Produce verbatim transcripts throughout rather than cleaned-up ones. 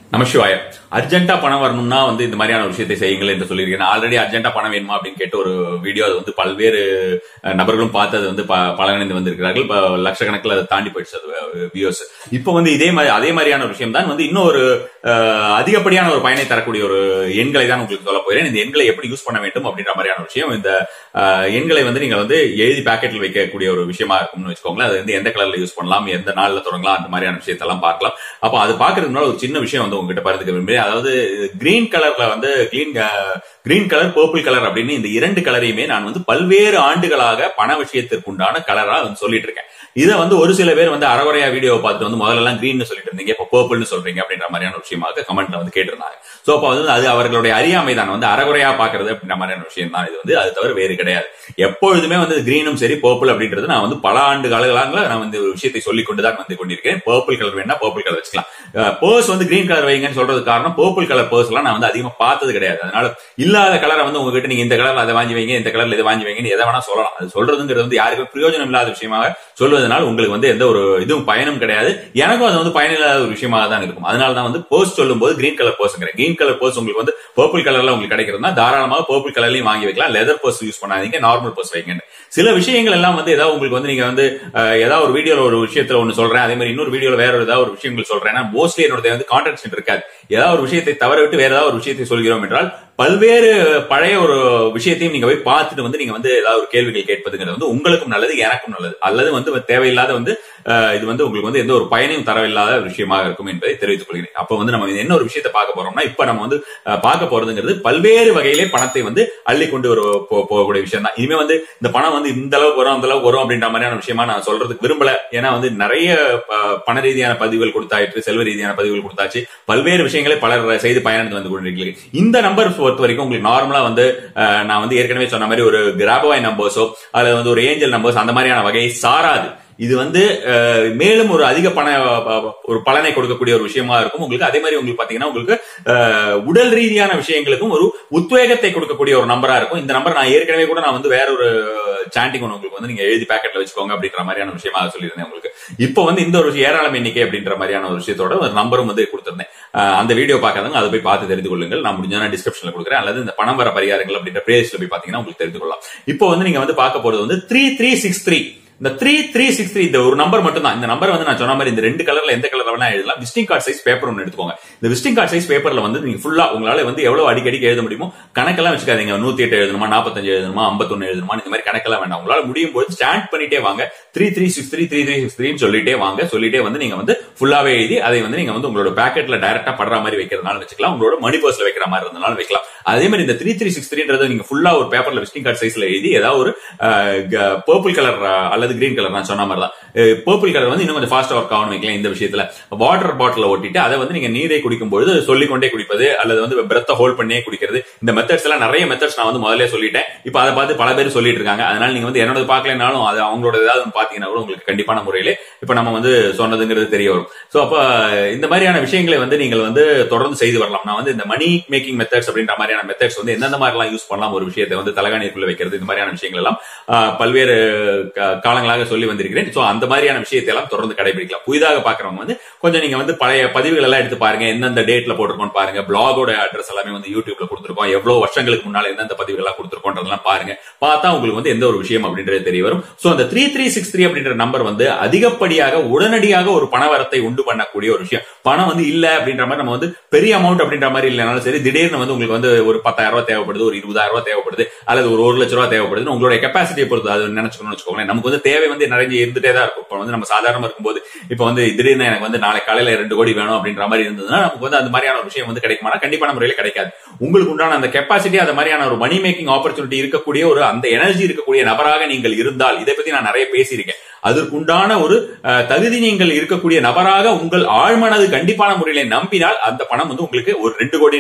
நமசிவாய. அர்ஜென்டா பணம் வரணும்னா வந்து இந்த மாதிரியான ஒரு விஷயத்தை செய்யுங்கள் என்று சொல்லியிருக்கேன். ஆல்ரெடி அர்ஜென்டா பணம் வேணுமா அப்படின்னு கேட்டு ஒரு வீடியோ அது வந்து பல்வேறு நபர்களும் பார்த்து அது வந்து பலனடைந்து வந்திருக்கிறார்கள். லட்சக்கணக்கில் அதை தாண்டி போயிடுச்சு அது வியூஸ். இப்போ வந்து இதே மாதிரி அதே மாதிரியான ஒரு விஷயம் தான் வந்து இன்னும் ஒரு அதிகப்படியான ஒரு பயனை தரக்கூடிய ஒரு எண்களை தான் உங்களுக்கு சொல்ல போகிறேன். இந்த எண்களை எப்படி யூஸ் பண்ண வேண்டும் அப்படின்ற மாதிரியான விஷயம். இந்த எண்களை வந்து நீங்க வந்து எழுதி பாக்கெட்டில் வைக்கக்கூடிய ஒரு விஷயமா இருக்கும்னு வச்சுக்கோங்களேன். அது வந்து எந்த கலர்ல யூஸ் பண்ணலாம், எந்த நாள்ல தொடங்கலாம், அந்த மாதிரியான விஷயத்தெல்லாம் பார்க்கலாம். அப்போ அது பாக்குறதுக்கு முன்னாடி ஒரு சின்ன விஷயம் வந்து உங்ககிட்ட பகிர்ந்துக்க விரும்புகிறேன். அதாவது கிரீன் கலர்ல வந்து green green colour, purple colour அப்படின்னு இந்த இரண்டு கலரையுமே நான் வந்து பல்வேறு ஆண்டுகளாக பண விஷயத்திற்கு உண்டான கலரா வந்து சொல்லிட்டு இருக்கேன். இதை வந்து ஒரு சில பேர் வந்து அறகுறையா வீடியோவை பார்த்துட்டு வந்து முதல்ல எல்லாம் கிரீன் சொல்லிட்டு இருந்தீங்க, இப்ப பர்பிள்னு சொல்றீங்க அப்படின்ற மாதிரியான விஷயமாக கமெண்ட்ல வந்து கேட்டிருந்தாங்க. சோ அப்ப வந்து அது அவர்களுடைய அறியாமை தான், வந்து அறகுறையா பாக்குறது அப்படின்ற மாதிரியான விஷயம் தான். இது வந்து அது தவிர வேறு கிடையாது. எப்பொழுதுமே வந்து கிரீனும் சரி பர்பிள் அப்படின்றது நான் வந்து பல ஆண்டு காலங்களாக நான் வந்து ஒரு விஷயத்தை சொல்லிக் கொண்டுதான் வந்து கொண்டிருக்கேன். பர்பிள் கலர் வேணா பர்பிள் கலர் வச்சுக்கலாம். பர்ஸ் வந்து கிரீன் கலர் வைங்கன்னு சொல்றது காரணம் பர்பிள் கலர் பர்ஸ் எல்லாம் நான் வந்து அதிகமா பார்த்தது கிடையாது. அதனால இல்லாத கலரை வந்து உங்ககிட்ட நீங்க இந்த கலர்ல அதை வாங்கி வைங்க, இந்த கலர்ல இதை வாங்கி வைங்கன்னு எதை வேணா சொல்லலாம். அது சொல்றதுங்கிறது வந்து யாருக்கும் பிரயோஜனம் இல்லாத விஷயமாக சொல்வதனால் உங்களுக்கு வந்து எந்த ஒரு இதுவும் பயனும் கிடையாது. எனக்கும் அது வந்து பயனில்லாத ஒரு விஷயமாக தான் இருக்கும். அதனால தான் வந்து பர்ஸ் சொல்லும் போது கிரீன் கலர் பர்ஸ்ங்கிறேன். கிரீன் கலர் பர்ஸ் உங்களுக்கு வந்து பர்பிள் கலர்ல உங்களுக்கு கிடைக்கிறதுனா தாராளமாக பர்பிள் கலர்லயும் வாங்கி வைக்கலாம். லெதர் பர்ஸ் யூஸ் பண்ணாதீங்க, நார்மல் பர்ஸ் வைங்க. சில விஷயங்கள் எல்லாம் வந்து ஏதாவது உங்களுக்கு வந்து நீங்க வந்து ஏதாவது ஒரு வீடியோல ஒரு விஷயத்துல ஒன்னு சொல்றேன், அதே மாதிரி இன்னொரு வீடியோல வேற ஏதாவது ஒரு விஷயங்கள் சொல்றேன். மோஸ்ட்லி என்னோட வந்து கான்ட்ராக்ட் இருக்காது. ஏதாவது ஒரு விஷயத்தை தவற விட்டு வேற ஏதாவது ஒரு விஷயத்தை சொல்கிறோம் என்றால் பல்வேறு பழைய ஒரு விஷயத்தையும் நீங்க போய் பார்த்துட்டு வந்து நீங்க வந்து ஏதாவது ஒரு கேள்விகள் கேட்பதுங்கிறது வந்து உங்களுக்கும் நல்லது, எனக்கும் நல்லது. அல்லது வந்து தேவையில்லாத வந்து இது வந்து உங்களுக்கு வந்து எந்த ஒரு பயனையும் தரவில்லாத விஷயமாக இருக்கும் என்பதை தெரிவித்துக் கொள்கிறேன். அப்ப வந்து நம்ம என்ன ஒரு விஷயத்தை பார்க்க போறோம்னா, இப்ப நம்ம வந்து பார்க்க போறதுங்கிறது பல்வேறு வகையிலே பணத்தை வந்து அள்ளி கொண்டு ஒரு போகக்கூடிய விஷயம் தான். இனிமே வந்து இந்த பணம் வந்து இந்த அளவுக்கு வரும் அந்த அளவுக்கு வரும் அப்படின்ற மாதிரியான விஷயமா நான் சொல்றதுக்கு விரும்பல. ஏன்னா வந்து நிறைய பண ரீதியான பதிவுகள் கொடுத்தாயிற்று, செல்வ ரீதியான பதிவுகள் கொடுத்தாச்சு, பல்வேறு விஷயங்களை பலர் செய்து பயனடைந்து வந்து கொண்டிருக்கிறீர்கள். இந்த நம்பர் பொறுத்த வரைக்கும் உங்களுக்கு நார்மலா வந்து நான் வந்து ஏற்கனவே சொன்ன மாதிரி ஒரு கிராபோவாய் நம்பர்ஸோ அல்லது வந்து ஒரு ஏஞ்சல் நம்பர்ஸ் அந்த மாதிரியான வகையை சாராது. இது வந்து மேலும் ஒரு அதிக பண ஒரு பலனை கொடுக்கக்கூடிய ஒரு விஷயமா இருக்கும் உங்களுக்கு. அதே மாதிரி உங்களுக்கு பாத்தீங்கன்னா உங்களுக்கு உடல் ரீதியான விஷயங்களுக்கும் ஒரு உத்வேகத்தை கொடுக்கக்கூடிய ஒரு நம்பரா இருக்கும். இந்த நம்பர் நான் ஏற்கனவே கூட நான் வந்து வேற ஒரு சாண்டிங் ஒன்று உங்களுக்கு வந்து நீங்க எழுதி பாக்கெட்ல வச்சுக்கோங்க அப்படின்ற மாதிரியான விஷயமா சொல்லியிருந்தேன் உங்களுக்கு. இப்போ வந்து இந்த ஒரு ஏராளம் எண்ணிக்கை அப்படின்ற மாதிரியான ஒரு விஷயத்தோட ஒரு நம்பரும் வந்து கொடுத்திருந்தேன். அந்த வீடியோ பார்க்காதவங்க அதை போய் பார்த்து தெரிந்து கொள்ளுங்கள். நான் முடிஞ்சா டிஸ்கிரிப்ஷன்ல கொடுக்குறேன், அல்லது இந்த பணம் வர பரிகாரங்கள் அப்படின்ற பிளேலிஸ்ட்ல போய் பாத்தீங்கன்னா உங்களுக்கு தெரிந்து கொள்ளலாம். இப்போ வந்து நீங்க வந்து பார்க்க போறது வந்து த்ரீ த்ரீ சிக்ஸ் த்ரீ இந்த த்ரீ த்ரீ சிக்ஸ் த்ரீ இந்த ஒரு நம்பர் மட்டும் தான். இந்த நம்பர் வந்து நான் சொன்ன மாதிரி இந்த ரெண்டு கலர்ல எந்த கலர்ல வேணா எழுதலாம். விசிட்டிங் கார்டு சைஸ் பேப்பர் ஒன்று எடுத்துக்கோங்க. இந்த விசிட்டிங் கார்டு சைஸ் பேப்பர்ல வந்து நீங்க ஃபுல்லா உங்களால வந்து எவ்வளவு அடிக்கடி எழுத முடியுமோ கணக்கெல்லாம் வச்சுக்காதீங்க. நூத்தி எட்டு எழுதணுமா, நாற்பத்தஞ்சு எழுதணுமா, ஐம்பத்தொன்னு எழுதணுமா, இந்த மாதிரி கணக்கெல்லாம் வேண்டாம். உங்களால முடியும் போது ஸ்டாண்ட் பண்ணிட்டே வாங்க. Three three six three three three six த்ரீன்னு சொல்லிட்டே வாங்க. சொல்லிட்டே வந்து நீங்க வந்து ஃபுல்லாவே எழுதி அதை வந்து நீங்க வந்து உங்களோட பேக்கெட்ல டைரக்டா படுற மாதிரி வைக்கிறதுனால வச்சுக்கலாம், உங்களோட மணி பர்ஸ்ல வைக்கிற மாதிரி இருந்தனால வைக்கலாம். அதே மாதிரி இந்த த்ரீ த்ரீ சிக்ஸ் த்ரீன்றது நீங்க ஃபுல்லா ஒரு பேப்பர்ல விசிட்டிங் கார்டு சைஸ்ல எழுதி ஏதாவது ஒரு பர்பிள் கலர் அல்லது கிரீன் கலர் நான் சொன்ன மாதிரி தான். பர்பிள் கலர் வந்து இன்னும் கொஞ்சம் ஃபாஸ்டா ஒர்க் ஆகும் வைக்கலாம். இந்த விஷயத்துல வாட்டர் பாட்டில் ஒட்டிட்டு அதை வந்து நீங்க நீரை குடிக்கும் பொழுது சொல்லிக்கொண்டே குடிப்பது அல்லது வந்து பிரெத்தை ஹோல்ட் பண்ணியே குடிக்கிறது, இந்த மெத்தட்ஸ் எல்லாம் நிறைய மெத்தட்ஸ் நான் வந்து முதல்ல சொல்லிட்டேன். இப்ப அதை பார்த்து பல பேர் சொல்லிட்டு இருக்காங்க. அதனால நீங்க வந்து என்னோட பாக்கலனாலும் அது அவங்களோட ஏதாவது பாத்தீங்கன்னா கூட உங்களுக்கு கண்டிப்பான முறையிலே இப்ப நம்ம வந்து சொன்னதுங்கிறது தெரிய வரும். சோ அப்ப இந்த மாதிரியான விஷயங்களை வந்து நீங்கள் வந்து தொடர்ந்து செய்து வரலாம். நான் வந்து இந்த மணி மேக்கிங் மெத்தட்ஸ் அப்படின்ற மாதிரியான மெத்தட்ஸ் வந்து எந்தெந்த மாதிரி எல்லாம் யூஸ் பண்ணலாம், ஒரு விஷயத்தை வந்து தலகாணிக்குள்ள வைக்கிறது, இந்த மாதிரியான விஷயங்கள் எல்லாம் பல்வேறு காலங்களாக சொல்லி வந்திருக்கிறேன். சோ அந்த மாதிரியான விஷயத்தை எல்லாம் தொடர்ந்து கடைபிடிக்கலாம். புதிதாக பாக்குறவங்க வந்து கொஞ்சம் நீங்க வந்து பழைய பதிவுகள் எல்லாம் எடுத்து பாருங்க, எந்தெந்த டேட்ல போட்டிருக்கோம் பாருங்க. பிளாகோட அட்ரஸ் எல்லாமே வந்து யூடியூப்ல கொடுத்திருக்கோம், எவ்வளவு வருஷங்களுக்கு முன்னால எந்தெந்த பதிவுகள் எல்லாம் கொடுத்திருக்கோன்றதெல்லாம் பாருங்க. பார்த்தா உங்களுக்கு வந்து எந்த ஒரு விஷயம் அப்படின்றது தெரிய வரும். சோ அந்த த்ரீ த்ரீ சிக்ஸ் த்ரீ அப்படின்ற நம்பர் வந்து அதிகப்படியாக உடனடியாக ஒரு பணவரத்தை உண்டு பண்ணக்கூடிய ஒரு விஷயம். பணம் வந்து இல்ல அப்படின்ற மாதிரி நம்ம வந்து பெரிய அமௌண்ட் அப்படின்ற மாதிரி இல்லைனாலும் சரி, திடீர்னு வந்து உங்களுக்கு வந்து ஒரு பத்தாயிரம் ரூபாய் தேவைப்படுது, ஒரு இருபதாயிரம் ரூபாய் தேவைப்படுது, அல்லது ஒரு ஒரு லட்சம் ரூபாய் தேவைப்படுது, உங்களுடைய கெப்பாசிட்டியை பொறுத்து அது நினைச்சுக்கணும்னு வச்சுக்கோங்களேன். நமக்கு வந்து தேவை வந்து நிறைய இருந்துட்டே தான் இருக்கும். இப்ப வந்து நம்ம சாதாரணமா இருக்கும்போது இப்ப வந்து திடீர்னு எனக்கு வந்து நாளை காலையில ரெண்டு கோடி வேணும் அப்படின்ற மாதிரி இருந்ததுன்னா நமக்கு வந்து அந்த மாதிரியான ஒரு விஷயம் வந்து கிடைக்குமானா கண்டிப்பான முறையில கிடைக்காது. உங்களுக்கு உண்டான அந்த கெப்பாசிட்டி, அந்த மாதிரியான ஒரு மணி மேக்கிங் ஆப்பர்ச்சுனிட்டி இருக்கக்கூடிய ஒரு அந்த எனர்ஜி இருக்கக்கூடிய நபராக நீங்கள் இருந்தால், இதை பத்தி நான் நிறைய பேசியிருக்கேன், அதற்குண்டான ஒரு தகுதி நீங்கள் இருக்கக்கூடிய நபராக உங்கள் ஆழ்மனது கண்டிப்பான முறையில நம்பினால் அந்த பணம் வந்து உங்களுக்கு ஒரு ரெண்டு கோடி இல்ல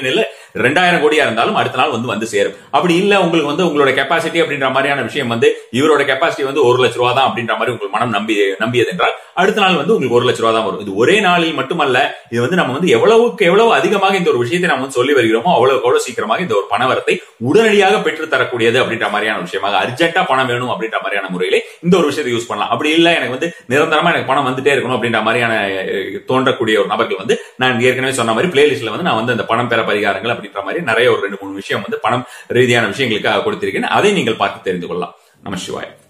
ரெண்டாயிரம் கோடியா இருந்தாலும் அடுத்த நாள் வந்து வந்து சேரும். அப்படி இல்ல உங்களுக்கு வந்து உங்களோட கெப்பாசிட்டி அப்படின்ற மாதிரியான விஷயம் வந்து இவரோட கெப்பாசிட்டி வந்து ஒரு லட்ச ரூபா தான் அப்படின்ற மாதிரி உங்களுக்கு மனம் நம்பி நம்பியது என்றால் அடுத்த நாள் வந்து உங்களுக்கு ஒரு லட்ச ரூபா தான் வரும். இது ஒரே நாளில் மட்டுமல்ல, இது வந்து நம்ம வந்து எவ்வளவுக்கு எவ்வளவு அதிகமாக இந்த ஒரு விஷயத்தை நம்ம வந்து சொல்லி வருகிறோமோ அவ்வளவு அவ்வளவு சீக்கிரமாக இந்த ஒரு பணவரத்தை உடனடியாக பெற்று தரக்கூடியது அப்படின்ற மாதிரியான விஷயமாக அர்ஜென்ட்டா பணம் வேணும் அப்படின்ற மாதிரியான முறையிலே இந்த ஒரு விஷயத்தை யூஸ் பண்ணலாம். அப்படி இல்ல எனக்கு வந்து நிரந்தரமா எனக்கு பணம் வந்துட்டே இருக்கணும் அப்படின்ற மாதிரியான தோன்றக்கூடிய ஒரு நபர்கள் வந்து நான் ஏற்கனவே சொன்ன மாதிரி பிளேலிஸ்ட்ல வந்து நான் வந்து அந்த பணம் பெற பரிகாரங்கள் அப்படின்ற மாதிரி நிறைய ஒரு ரெண்டு மூணு விஷயம் வந்து பணம் ரீதியான விஷயங்களுக்காக கொடுத்திருக்கேன். அதை நீங்கள் பார்த்து தெரிந்து கொள்ளலாம். நம சிவாய.